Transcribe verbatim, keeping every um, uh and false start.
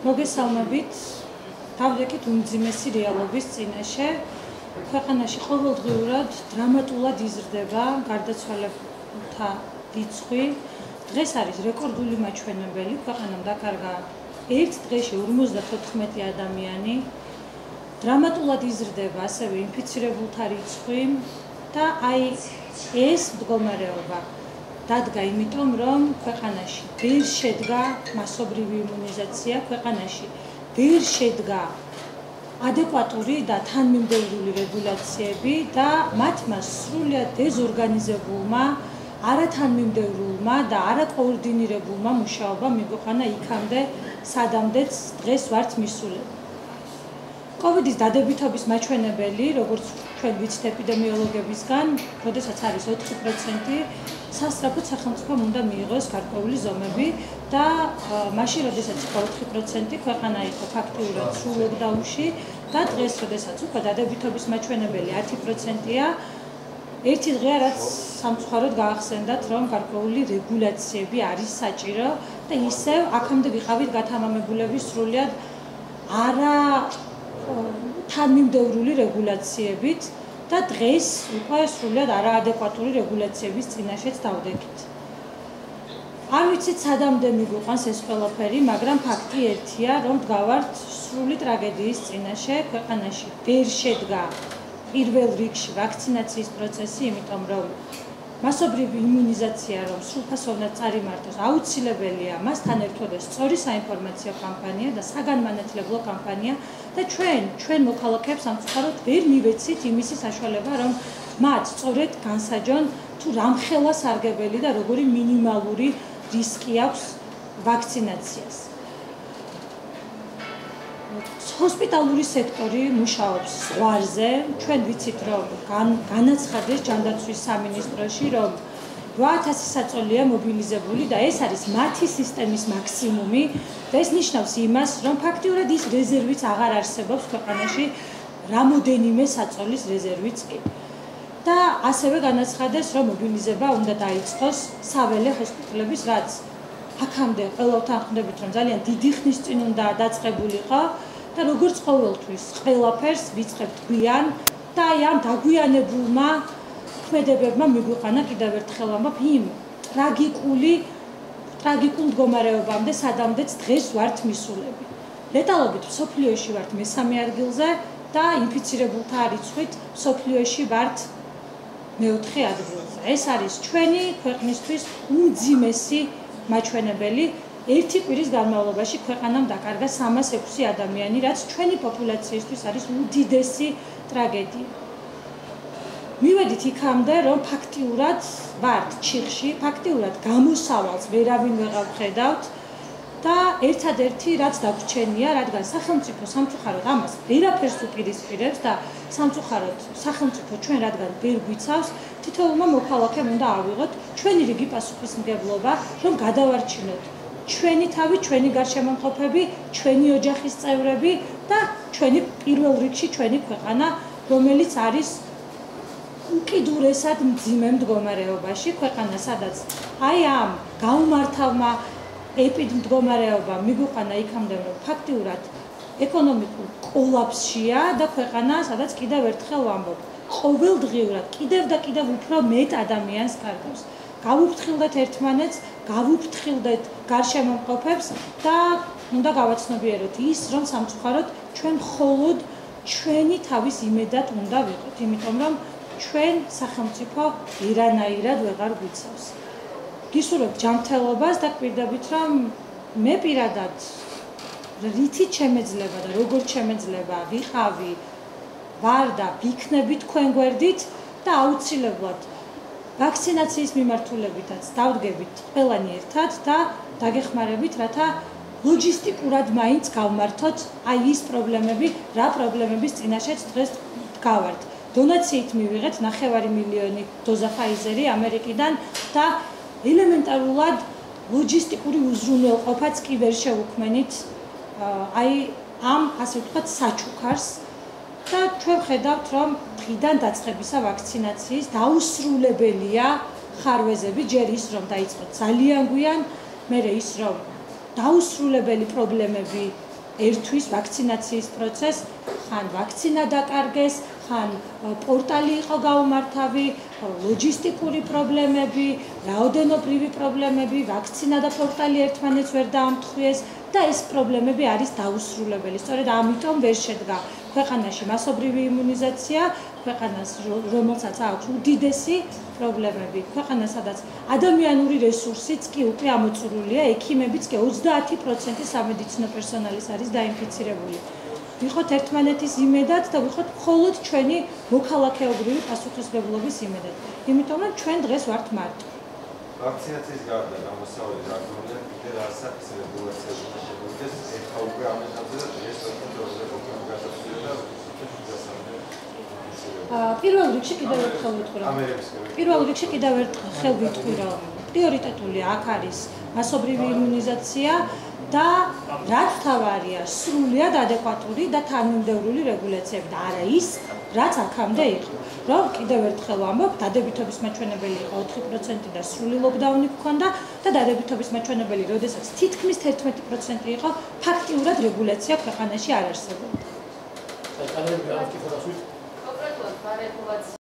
მოგესალმებით. Დავდექით უმძიმესი რეალობის წინაშე. ქვეყანაში ყოველდღიურად დრამატულად იზრდება გარდაცვალებულთა რიცხვი. დღეს არის რეკორდული მაჩვენებელი. ქვეყანამ დაკარგა ერთ დღეში ორმოცდათოთხმეტი ადამიანი. დრამატულად იზრდება ასევე ინფიცირებულთა რიცხვი და აი ეს მდგომარეობა დადგა იმიტომ, რომ ქვეყანაში ვერ შედგა მასობრივი იმუნიზაცია, ქვეყანაში ვერ შედგა ადეკვატური და თანმიმდევრული რეგულაციები და მათმა სრულიად დეზორგანიზებულმა, არათანმიმდევრულმა და არაკოორდინირებულმა მუშაობამ მიგვიყვანა იქამდე, სადამდეც დღეს ვართ მისულები. კოვიდის დადებითობის მაჩვენებელი, როგორც ჩვენ ვიცით ეპიდემიოლოგებისგან, როდესაც არის ოთხი პროცენტი, სასწრაფოდ სახელმწიფომ უნდა მიიღოს გარკვეული ზომები და მაშინ, როდესაც იყო ოთხი პროცენტი, ქვეყანა იყო ფაქტიურად სრულ ლოკდაუნში და დღეს, როდესაც უკვე დადებითობის მაჩვენებელი ათი პროცენტია, ერთი დღეა, რაც სამწუხაროდ გაახსენდათ, რომ გარკვეული რეგულაციები არის საჭირო და ისევ აქამდე ვიყავით გათამამებულები სრულიად არა თანმიმდევრული რეგულაციებით და დღეს უკვე სრულიად არაადეკვატური რეგულაციების წინაშეც დავდექით. არ ვიცით სადამდე მიგვიყვანს ეს ყველაფერი, მაგრამ ფაქტი ერთია, რომ დგავართ სრული ტრაგედიის წინაშე. ქვეყანაში ვერ შედგა პირველ რიგში ვაქცინაციის პროცესი, იმიტომ რომ მასობრივი იმუნიზაცია რომ სრულფასოვნად წარიმართოს, აუცილებელია მასთან ერთად სწორი საინფორმაციო კამპანია და საგანმანათლებლო კამპანია და ჩვენ, ჩვენ მოქალაქეებს სამწუხაროდ ვერ მივეცით იმისი საშუალება, რომ მათ სწორედ განსაჯონ თუ რამხელა სარგებელი და როგორი მინიმალური რისკი აქვს ვაქცინაციას. ჰოსპიტალური სექტორი მუშაობს ზღვარზე. ჩვენ ვიცით, რომ განაცხადეს ჯანდაცვის სამინისტროში, რომ რვა ათასი საწოლია მობილიზებული და ეს არის მათი სისტემის მაქსიმუმი და ეს ნიშნავს იმას, რომ ფაქტიურად ის რეზერვიც აღარ არსებობს ქვეყანაში, რამოდენიმე საწოლის რეზერვიც კი. და ასევე განაცხადეს, რომ მობილიზება უნდა დაიწყოს საველე ჰოსპიტალების, რაც აქამდე ყველავთან ხვდებით, რომ ძალიან დიდი ხნის წინ უნდა დაწყებულიყო და როგორც ყოველთვის ყველაფერს ვიწყებთ გვიან და აი ამ დაგვიანებულმა ქმედებებმა მიგვიყვანა კიდევ ერთხელ ამბობ იმ ტრაგიკული ტრაგიკულ მდგომარეობამდე, სადამდეც დღეს ვართ მისულები. ლეტალობით მსოფლიოში ვართ მესამე ადგილზე და ინფიცირებულთა რიცხვით მსოფლიოში ვართ მეოთხე ადგილზე. ეს არის ჩვენი ქვეყნისთვის უმძიმესი მაჩვენებელი. ერთი კვირის განმავლობაში ქვეყანამ დაკარგა სამას ექვსი ადამიანი, რაც ჩვენი პოპულაციისთვის არის უდიდესი ტრაგედია. მივედით იქამდე, რომ ფაქტიურად ვართ ჩიხში, ფაქტიურად გამოსავალს ვერავინ ვეღარ ვხედავთ და ერთადერთი რაც დაგვრჩენია, რადგან სახელმწიფო სამწუხაროდ ამას ვერაფერს უპირისპირებს და სამწუხაროდ სახელმწიფო ჩვენ რადგან ვერ გვიცავს, თითოეულმა მოქალაქემ უნდა ავიღოთ ჩვენი რიგი პასუხისმგებლობა, რომ გადავარჩინოთ ჩვენი თავი, ჩვენი გარშემომყოფები, ჩვენი ოჯახის წევრები და ჩვენი პირველ რიგში ჩვენი ქვეყანა, რომელიც არის უკიდურესად მძიმე მდგომარეობაში, ქვეყანა, სადაც აი ამ გაუმართავმა ეპიდმდგომარეობამ მიგვიყვანა იქამდე, რომ ფაქტიურად ეკონომიკურ კოლაფსშია და ქვეყანა, სადაც კიდევ ერთხელ ვამბობ, ყოველდღიურად კიდევ და კიდევ უფრო მეტ ადამიანს კარგავს. გავუფრთხილდეთ ერთმანეთს, გავუფრთხილდეთ გარშემომყოფებს და უნდა გავაცნობიეროთ ის, რომ სამწუხაროდ ჩვენ მხოლოდ ჩვენი თავის იმედად უნდა ვიყოთ, იმიტომ რომ ჩვენ სახელმწიფო ვერანაირად ვეღარ გვიცავს. გისურვებთ ჯანმრთელობას და გვირდებით, რომ მე პირადად რითიც შემეძლება და როგორც შემეძლება ვიყავი, ვარ და ვიქნები თქვენ გვერდით და აუცილებლად ვაქცინაციის მიმართულებითაც დავდგებით ყველანი ერთად და დაგეხმარებით, რათა ლოჯისტიკურად მაინც გავმართოთ აი ის პრობლემები, რა პრობლემების წინაშეც დღეს დგავართ. დონაციით მივიღეთ ნახევარი მილიონი დოზა ფაიზერი ამერიკიდან და ელემენტარულად ლოჯისტიკური უზრუნველყოფაც კი ვერ შევუქმნით აი ამ ასე ვთქვათ საჩუქარს და ჩვენ ხედავთ, რომ დღიდან დაწყებისა ვაქცინაციის დაუსრულებელია ხარვეზები, ჯერ ის რომ დაიწყოთ ძალიან გვიან, მერე ის რომ დაუსრულებელი პრობლემები ერთვის ვაქცინაციის პროცესს, ხან ვაქცინა დაკარგეს, ხან პორტალი იყო გაუმართავი, ლოჯისტიკური პრობლემები, რაოდენობრივი პრობლემები, ვაქცინა და პორტალი ერთმანეთს ვერ დაამთხვიეს და ეს პრობლემები არის დაუსრულებელი. სწორედ ამიტომ ვერ შედგა ქვეყანაში მასობრივი იმუნიზაცია, ქვეყანას რომელსაც აქვს უდიდესი პრობლემები, ქვეყანა სადაც ადამიანური რესურსიც კი უკვე ამოწურულია, ექიმებიც კი ოცდაათი პროცენტი სამედიცინო პერსონალის არის დაინფიცირებული. ვიყოთ ერთმანეთის იმედად და ვიყოთ მხოლოდ ჩვენი მოქალაქეობრივი პასუხისმგებლობის იმედად. იმიტომ რომ ჩვენ დღეს ვართ მარტო. ვაქცინაციის გარდა გამოსავალი რაგონია კიდევ ასაკის რეგულაციაზე შემოიდეს ეხა უკვე ამ ეტაპზე და დღეს ვაკეთებთ პროგრამის გასაცვლელად პირველ რიგში კიდევ ერთხელ ვიტყვი რომ პირველ რიგში კიდევ ერთხელ ვიტყვი რომ პრიორიტეტული აქ არის მასობრივი იმუნიზაცია და რაც თავარია სრულიად ადეკვატური და თანმიმდევრული რეგულაციები და არა ის რაც აქამდე იყო. რომ კიდევ ერთხელ ვამბობ, დადებითობის მაჩვენებელი იყო ოთხი პროცენტი და სრული ლოკდაუნი გქონდა და დადებითობის მაჩვენებელი, როდესაც თითქმის თერთმეტი პროცენტი იყო, ფაქტიურად რეგულაცია ქვეყანაში არ არსებობდა.